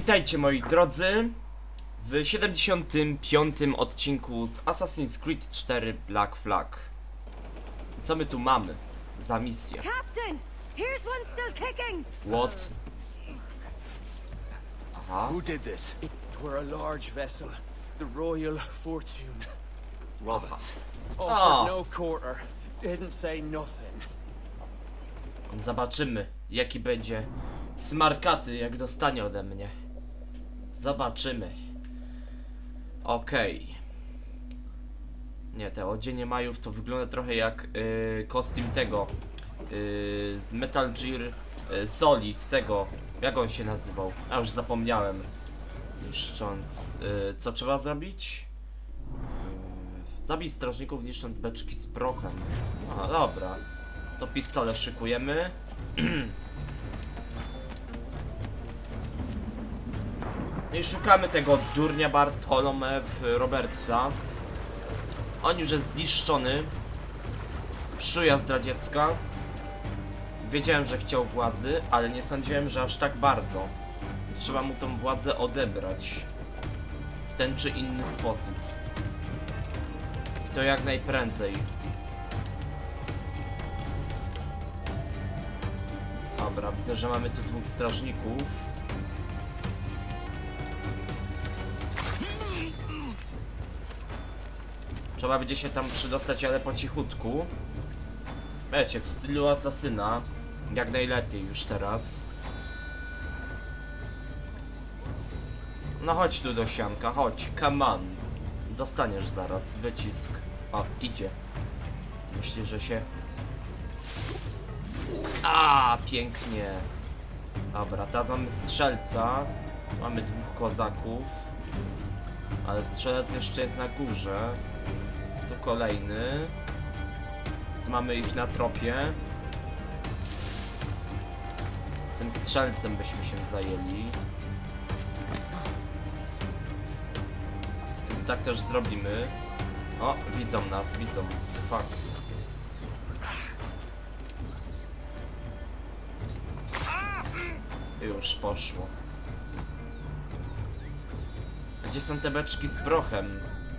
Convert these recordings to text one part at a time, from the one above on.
Witajcie moi drodzy w 75. odcinku z Assassin's Creed 4 Black Flag. Co my tu mamy za misję? Captain, here's one still kicking. What? Aha. Who did this? It were a large vessel, the Royal Fortune. Roberts. Offered no quarter, didn't say nothing. Zobaczymy, jaki będzie smarkaty, jak dostanie ode mnie. Zobaczymy. Okej. Nie, te odzienie Majów to wygląda trochę jak kostium tego z Metal Gear Solid, tego, jak on się nazywał? A już zapomniałem. Niszcząc, co trzeba zrobić? Zabij strażników niszcząc beczki z prochem. A, dobra. To pistolet szykujemy. I szukamy tego durnia Bartholomew Robertsa. On już jest zniszczony. Szuja zdradziecka. Wiedziałem, że chciał władzy, ale nie sądziłem, że aż tak bardzo. Trzeba mu tą władzę odebrać w ten czy inny sposób. I to jak najprędzej. Dobra, widzę, że mamy tu dwóch strażników. Trzeba będzie się tam przydostać, ale po cichutku. Wiecie, w stylu asasyna. Jak najlepiej już teraz. No chodź tu do sianka, chodź, come on. Dostaniesz zaraz wycisk. O, idzie. Myślę, że się... A, pięknie. Dobra, teraz mamy strzelca. Mamy dwóch kozaków. Ale strzelec jeszcze jest na górze. Tu kolejny. Więc mamy ich na tropie. Tym strzelcem byśmy się zajęli. Więc tak też zrobimy. O, widzą nas, widzą. Fuck. Już poszło. Gdzie są te beczki z prochem?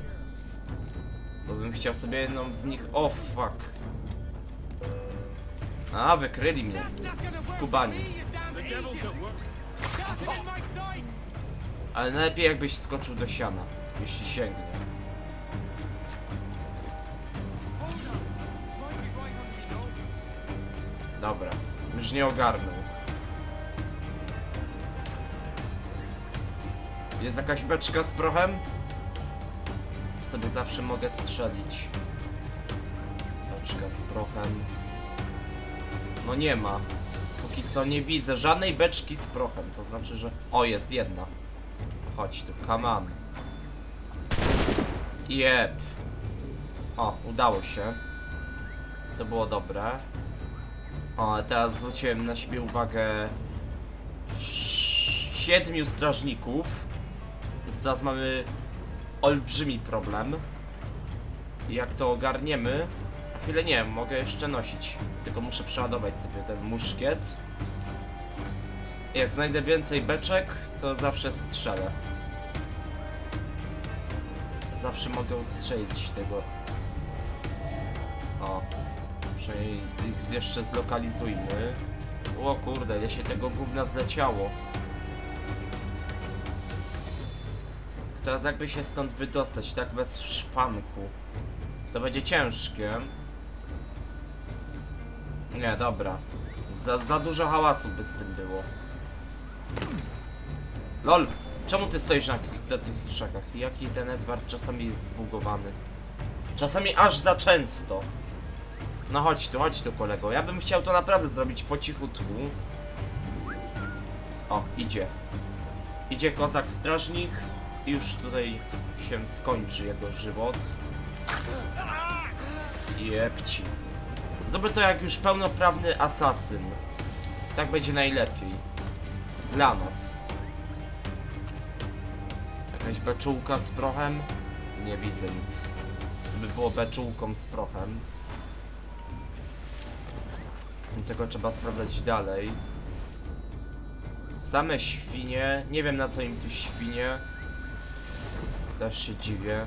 Bo bym chciał sobie jedną z nich... O, fuck. A, wykryli mnie. Skubani. Ale najlepiej jakbyś skoczył do siana, jeśli sięgnie. Dobra, już nie ogarnął. Jest jakaś beczka z prochem? Sobie zawsze mogę strzelić. Beczka z prochem. No nie ma. Póki co nie widzę żadnej beczki z prochem. To znaczy, że... O, jest jedna. Chodź tu, come on. Jep. O, udało się. To było dobre. O, a teraz zwróciłem na siebie uwagę 7 strażników. Więc teraz mamy olbrzymi problem. I jak to ogarniemy... Na chwilę nie wiem, mogę jeszcze nosić. Tylko muszę przeładować sobie ten muszkiet. I jak znajdę więcej beczek, to zawsze strzelę. Zawsze mogę strzelić tego. O. Przynajmniej ich jeszcze zlokalizujmy. O kurde, ile się tego gówna zleciało. Teraz jakby się stąd wydostać, tak bez szpanku. To będzie ciężkie. Nie, dobra. Za dużo hałasu by z tym było. LOL! Czemu ty stoisz na tych krzakach? Jaki ten Edward czasami jest zbugowany? Czasami aż za często. No chodź tu kolego. Ja bym chciał to naprawdę zrobić po cichutku. O, idzie. Idzie kozak strażnik. I już tutaj się skończy jego żywot. Jepci. Zróbmy to jak już pełnoprawny asasyn. Tak będzie najlepiej. Dla nas. Jakaś beczułka z prochem? Nie widzę nic. Co by było beczułką z prochem? Tego trzeba sprawdzać dalej. Same świnie. Nie wiem na co im tu świnie. Też się dziwię.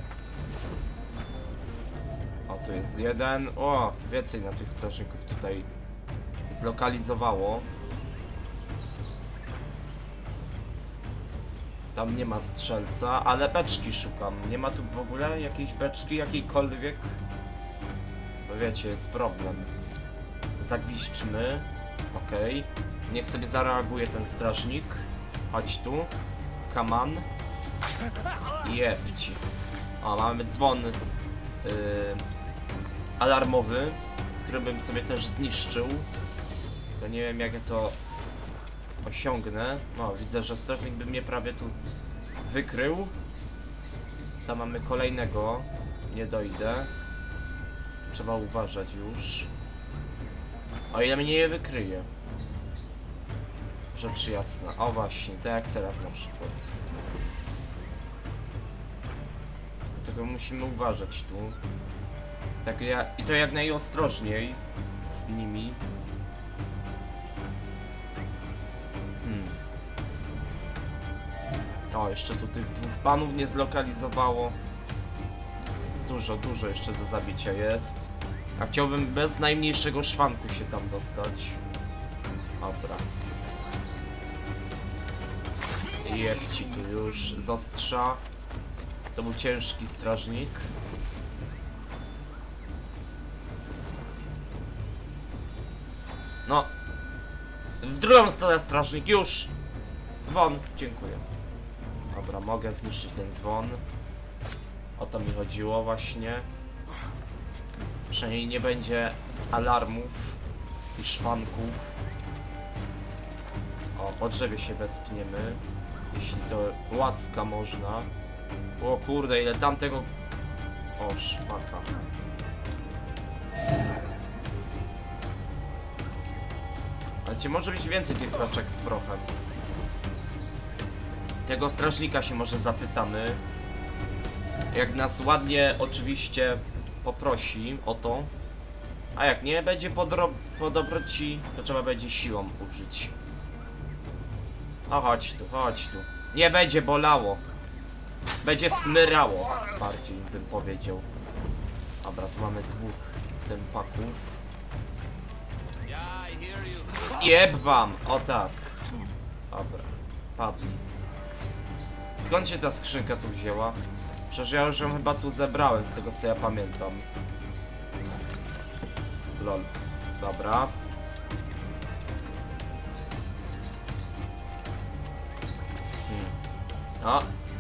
O, tu jest jeden. O, więcej na tych strażników tutaj zlokalizowało. Tam nie ma strzelca, ale beczki szukam. Nie ma tu w ogóle jakiejś beczki, jakiejkolwiek. Bo wiecie, jest problem. Zagwizdźmy. Okej. Niech sobie zareaguje ten strażnik. Chodź tu. Come on. Jebci. O, mamy dzwon alarmowy, który bym sobie też zniszczył. To nie wiem jak ja to osiągnę. No, widzę, że strażnik by mnie prawie tu wykrył. Tam mamy kolejnego. Nie dojdę. Trzeba uważać już. O ile mnie nie wykryje. Rzecz jasna. O właśnie, tak jak teraz na przykład. Dlatego musimy uważać tu. Tak i to jak najostrożniej z nimi. O, jeszcze tu tych dwóch panów nie zlokalizowało. Dużo jeszcze do zabicia jest. A chciałbym bez najmniejszego szwanku się tam dostać. Dobra. Jebci tu już z ostrza. To był ciężki strażnik. No. W drugą stronę strażnik, już! Won, dziękuję. Dobra, mogę zniszczyć ten dzwon. O to mi chodziło właśnie. Przynajmniej nie będzie alarmów i szwanków. O, po drzewie się wespniemy. Jeśli to łaska można. O kurde, ile tamtego... O, szmata. Ale czy może być więcej tych paczek z prochem? Tego strażnika się może zapytamy. Jak nas ładnie oczywiście poprosi o to. A jak nie będzie po dobroci, to trzeba będzie siłą użyć. O, chodź tu, chodź tu. Nie będzie bolało. Będzie smyrało. Bardziej bym powiedział. Dobra, tu mamy dwóch tempaków. Jeb wam! O tak. Dobra, padli. Skąd się ta skrzynka tu wzięła? Przecież ja już ją chyba tu zebrałem, z tego co ja pamiętam. Lol. Dobra. O.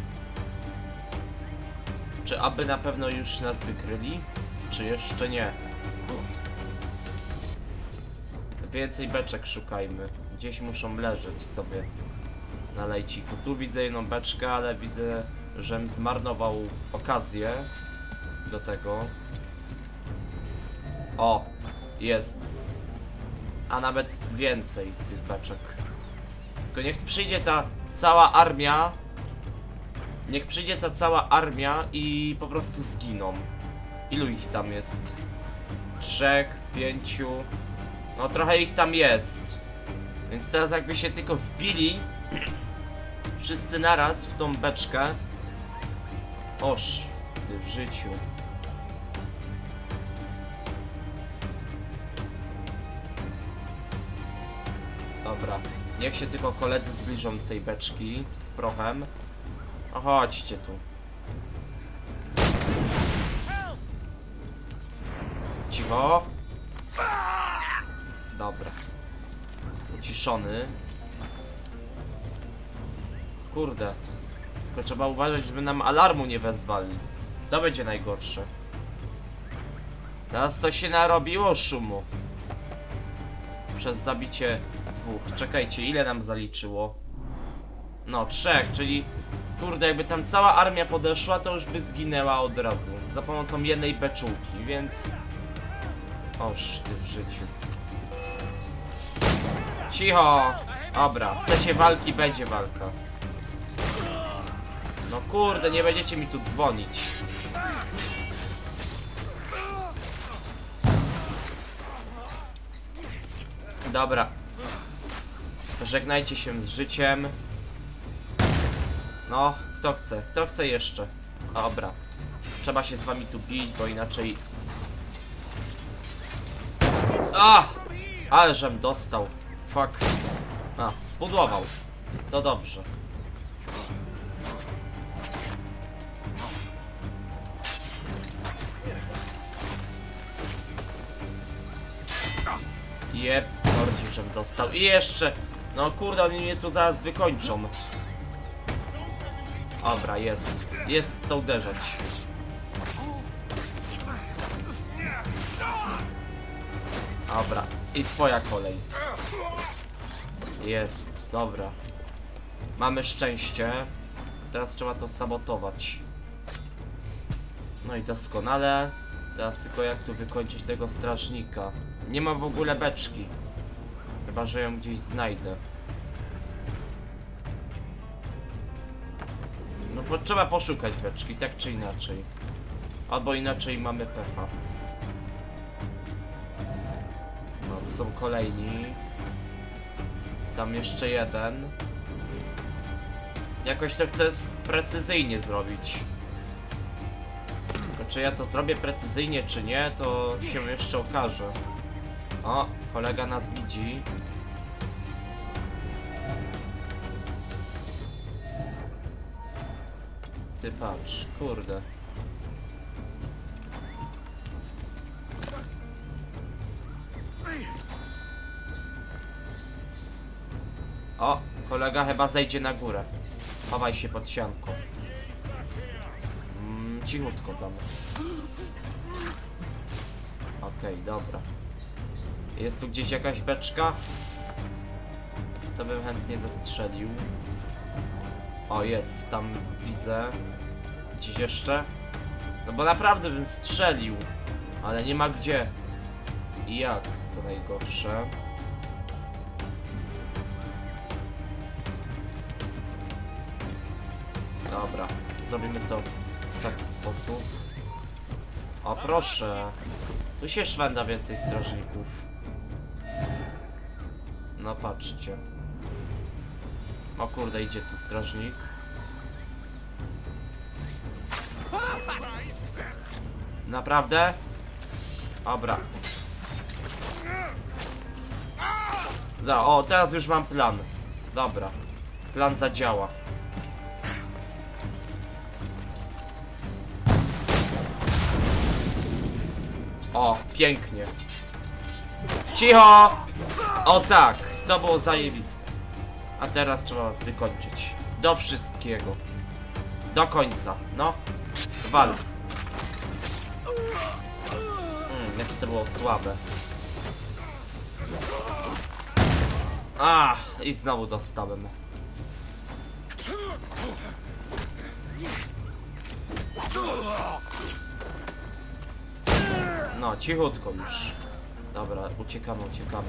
Czy aby na pewno już nas wykryli? Czy jeszcze nie? Więcej beczek szukajmy. Gdzieś muszą leżeć sobie na lejciku. Tu widzę jedną beczkę, ale widzę, żem zmarnował okazję do tego. O, jest. A nawet więcej tych beczek. Tylko niech przyjdzie ta cała armia. Niech przyjdzie ta cała armia i po prostu zginą. Ilu ich tam jest? 3, 5. No trochę ich tam jest. Więc teraz jakby się tylko wbili wszyscy naraz w tą beczkę. Oż, ty w życiu. Dobra, niech się tylko koledzy zbliżą do tej beczki z prochem. O, chodźcie tu. Cicho. Dobra. Uciszony. Kurde. Tylko trzeba uważać, żeby nam alarmu nie wezwali. To będzie najgorsze. Teraz to się narobiło szumu. Przez zabicie dwóch. Czekajcie, ile nam zaliczyło? No, 3, czyli... Kurde, jakby tam cała armia podeszła, to już by zginęła od razu. Za pomocą jednej beczułki, więc... Oż ty w życiu. Cicho! Dobra, chcecie walki, będzie walka. No kurde, nie będziecie mi tu dzwonić. Dobra. To Żegnajcie się z życiem. No, kto chce? Kto chce jeszcze? Dobra. Trzeba się z wami tu bić, bo inaczej... Ale żem dostał. Fuck. Spudłował. To dobrze. Jep, bardziej żem dostał. I jeszcze... No kurde, oni mnie tu zaraz wykończą. Dobra, jest. Jest co uderzać. Dobra, i twoja kolej. Jest, dobra. Mamy szczęście. Teraz trzeba to sabotować. No i doskonale. Teraz tylko jak tu wykończyć tego strażnika. Nie ma w ogóle beczki. Chyba że ją gdzieś znajdę. No bo trzeba poszukać beczki, tak czy inaczej. Albo inaczej mamy pecha. No, są kolejni. Tam jeszcze jeden. Jakoś to chcę precyzyjnie zrobić. Czy ja to zrobię precyzyjnie, czy nie, to się jeszcze okaże. O, kolega nas widzi. Ty patrz, kurde. O, kolega chyba zejdzie na górę. Chowaj się pod sianką. Cichutko tam. Okej, dobra. Jest tu gdzieś jakaś beczka? To bym chętnie zastrzelił. O, jest, tam widzę. Gdzieś jeszcze? No bo naprawdę bym strzelił. Ale nie ma gdzie. I jak, co najgorsze. Dobra, zrobimy to w taki sposób. O proszę. Tu się szwenda więcej strażników. No patrzcie. O kurde, idzie tu strażnik. Naprawdę? Dobra. O, teraz już mam plan. Dobra. Plan zadziała. O, pięknie. Cicho! O tak, to było zajebiste. A teraz trzeba was wykończyć. Do wszystkiego. Do końca, no. Wal. Jakie to było słabe. I znowu dostałem. No, cichutko już. Dobra, uciekamy.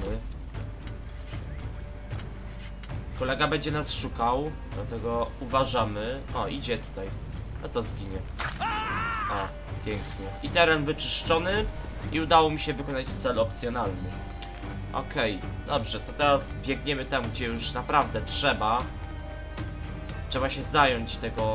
Kolega będzie nas szukał, dlatego uważamy. O, idzie tutaj. No to zginie. O, pięknie. I teren wyczyszczony i udało mi się wykonać cel opcjonalny. Okej, dobrze, to teraz biegniemy tam, gdzie już naprawdę trzeba. Trzeba się zająć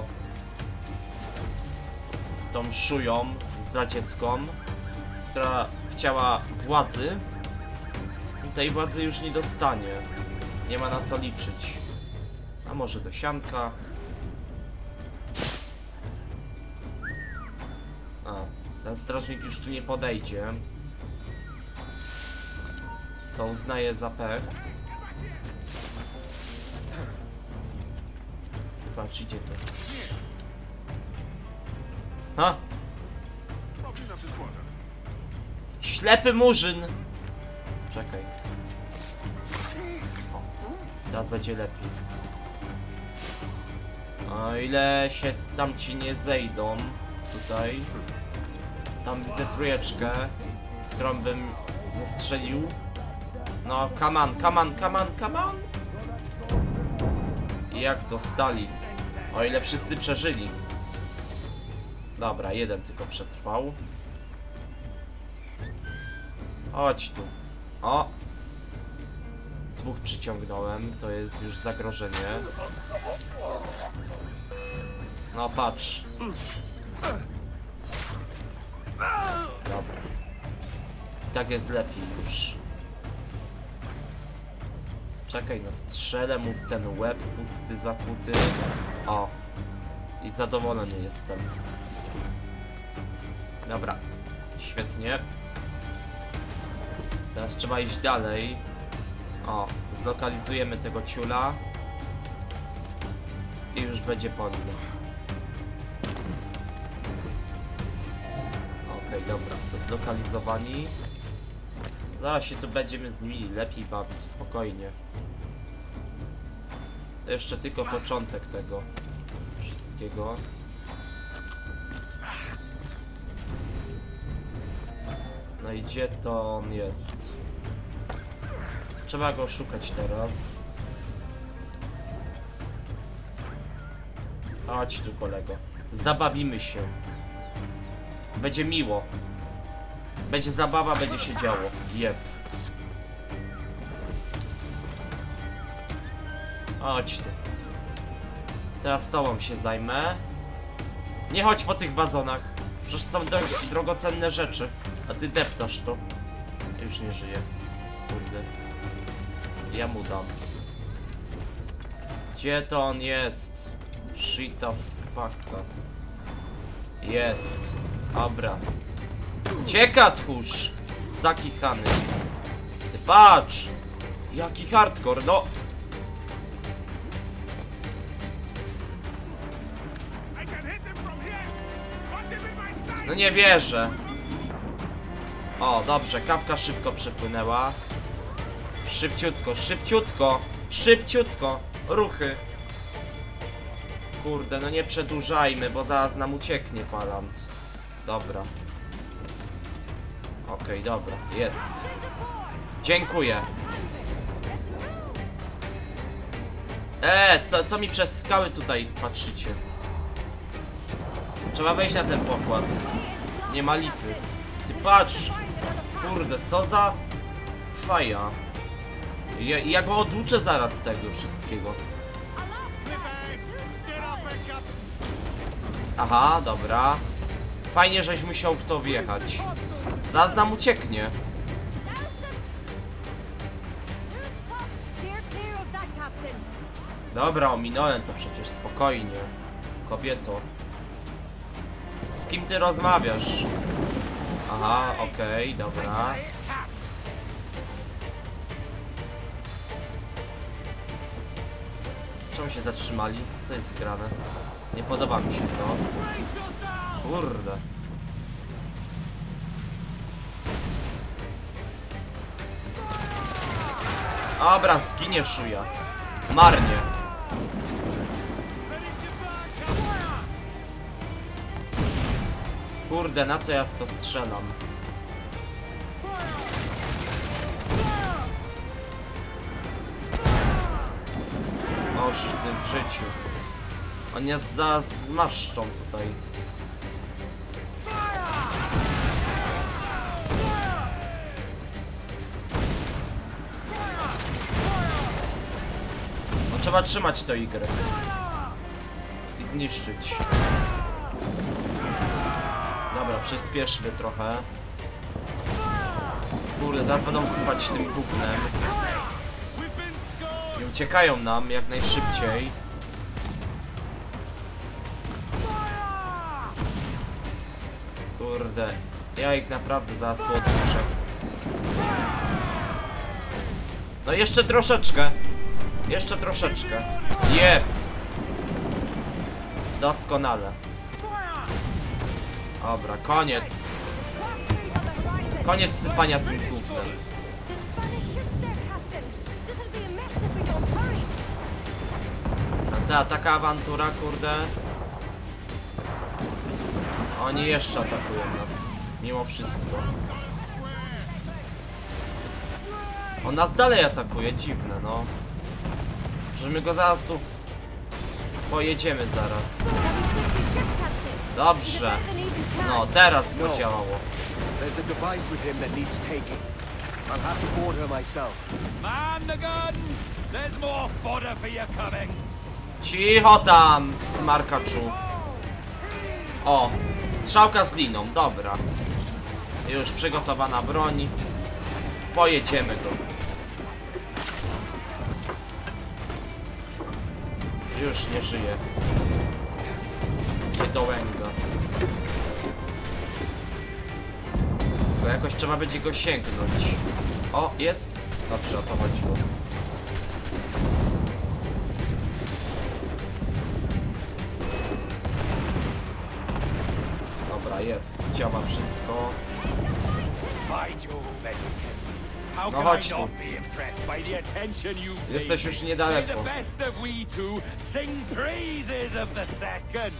tą szują zdradziecką, która chciała władzy. I tej władzy już nie dostanie. Nie ma na co liczyć. A może do sianka? Ten strażnik już tu nie podejdzie. Co uznaje za pech. Patrz, idzie tu. Ha! Ślepy murzyn! Czekaj. O, teraz będzie lepiej. O ile się tam ci nie zejdą tutaj. Tam widzę trójeczkę, którą bym zastrzelił. No, come on. I jak dostali? O ile wszyscy przeżyli. Dobra, jeden tylko przetrwał. Chodź tu. O! Dwóch przyciągnąłem, to jest już zagrożenie. No patrz. Dobra. Tak jest lepiej już. Czekaj, no strzelę mu w ten łeb pusty, zakuty. O. I zadowolony jestem. Dobra. Świetnie. Teraz trzeba iść dalej. O, zlokalizujemy tego ciula. I już będzie po nim. Okej, dobra, to zlokalizowani. Zaraz się tu będziemy z nimi lepiej bawić, spokojnie. To jeszcze tylko początek tego wszystkiego. No i gdzie to on jest? Trzeba go szukać teraz. Chodź tu, kolego. Zabawimy się. Będzie miło. Będzie zabawa, będzie się działo. Jeb. Chodź tu. Teraz tobą się zajmę. Nie chodź po tych wazonach. Przecież są drogocenne rzeczy. A ty deptasz to. Już nie żyje. Kurde. Ja mu dam. Gdzie to on jest? Shit the fuck up. Jest. Dobra. Cieka, tchórz! Zakichany. Ty patrz! Jaki hardcore, no! No nie wierzę. O, dobrze, kawka szybko przepłynęła. Szybciutko, szybciutko! Szybciutko! Ruchy! Kurde, no nie przedłużajmy, bo zaraz nam ucieknie palant. Dobra. Okej, dobra, jest. Dziękuję. Co mi przez skały tutaj patrzycie? Trzeba wejść na ten pokład. Nie ma lipy. Ty patrz! Kurde, co za faja. Ja go oduczę zaraz z tego wszystkiego. Aha, dobra. Fajnie, żeś musiał w to wjechać. Zaraz nam ucieknie. Dobra, ominąłem to przecież, spokojnie. Kobieto. Z kim ty rozmawiasz? Aha, okej, dobra. Czemu się zatrzymali? Co jest zgrane? Nie podoba mi się to. Kurde. Dobra, zginie szuja. Marnie. Kurde, na co ja w to strzelam? Oż ty w życiu. Oni nas zmaszczą tutaj. No, trzeba trzymać to Y. I zniszczyć. Dobra, przyspieszmy trochę. Kurde, teraz będą sypać tym gównem. I uciekają nam jak najszybciej. Kurde, ja ich naprawdę zaraz tu odpuszczę. No jeszcze troszeczkę. Jeszcze troszeczkę. Jeb! Doskonale. Dobra, koniec. Koniec sypania tym gównem. Taka awantura, kurde. Oni jeszcze atakują nas. Mimo wszystko. On nas dalej atakuje, dziwne, no. Że my go zaraz tu pojedziemy zaraz. Dobrze. No, teraz to działało. I'll have to board her myself. Man the guns! There's more fodder for you coming. Cicho tam, smarkaczu. O, strzałka z liną, dobra. Już przygotowana broń. Pojedziemy go. Już nie żyje. Niedołęga. Bo jakoś trzeba będzie go sięgnąć. O, jest. Dobrze, o to chodziło. Dobra, jest. Działa wszystko. How No can chodź I tu. not be impressed by the attention you paid Jesteś już me? niedaleko. May the best of we two sing praises of the second.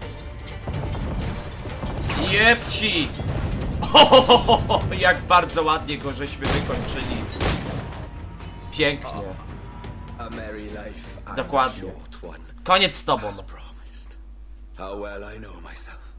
Jebci! Ohohoho, jak bardzo ładnie go żeśmy wykończyli. Pięknie. A merry life and Dokładnie. a short one, Koniec z tobą. as promised. How well I know myself.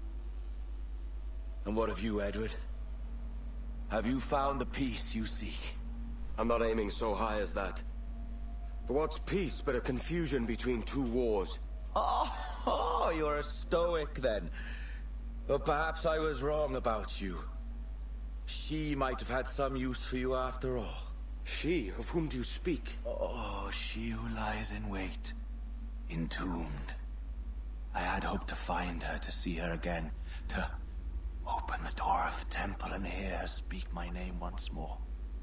And what of you, Edward? Have you found the peace you seek? I'm not aiming so high as that. For what's peace but a confusion between two wars? Oh, you're a stoic then. But perhaps I was wrong about you. She might have had some use for you after all. She, of whom do you speak? Oh, she who lies in wait, entombed. I had hoped to find her, to see her again, to open the door of the temple and hear her speak my name once more.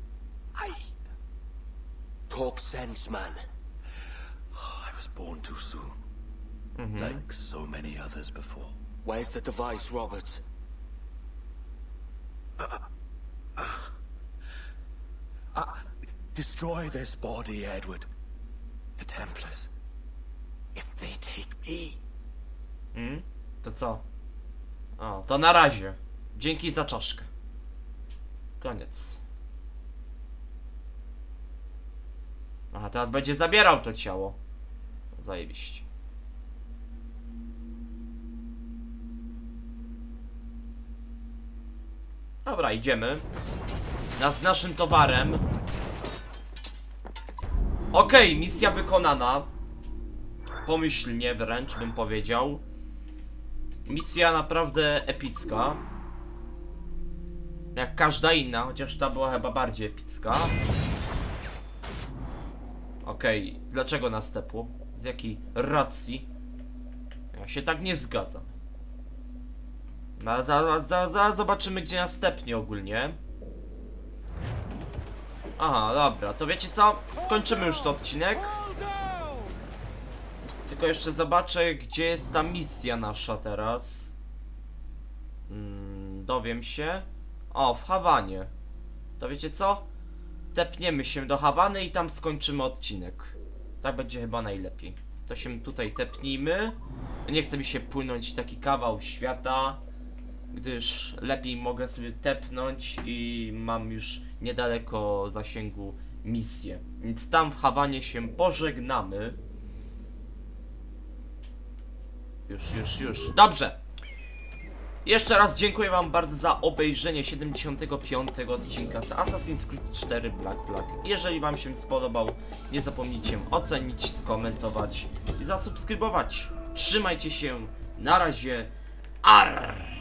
Talk sense, man. I was born too soon. Like so many others before. Where's the device, Robert? Destroy this body, Edward. The Templars. If they take me. To co? O, to na razie. Dzięki za czaszkę. Koniec. Aha, teraz będzie zabierał to ciało. Zajebiście. Dobra, idziemy. Z naszym towarem. Okej, misja wykonana. Pomyślnie wręcz bym powiedział. Misja naprawdę epicka. Jak każda inna, chociaż ta była chyba bardziej epicka. Okej, dlaczego nas tepło? Z jakiej racji? Ja się tak nie zgadzam. No, zaraz zobaczymy, gdzie nas tepnie ogólnie. Aha, dobra, to wiecie co? Skończymy już ten odcinek. Tylko jeszcze zobaczę, gdzie jest ta misja nasza teraz. Dowiem się. O, w Hawanie. To wiecie co? Tepniemy się do Hawany i tam skończymy odcinek. Tak będzie chyba najlepiej. To się tutaj tepnijmy. Nie chce mi się płynąć taki kawał świata, gdyż lepiej mogę sobie tepnąć i mam już niedaleko zasięgu misję. Więc tam w Hawanie się pożegnamy. Już. Dobrze. Jeszcze raz dziękuję wam bardzo za obejrzenie 75. odcinka z Assassin's Creed 4 Black Flag. Jeżeli wam się spodobał, nie zapomnijcie ocenić, skomentować i zasubskrybować. Trzymajcie się. Na razie. Arr!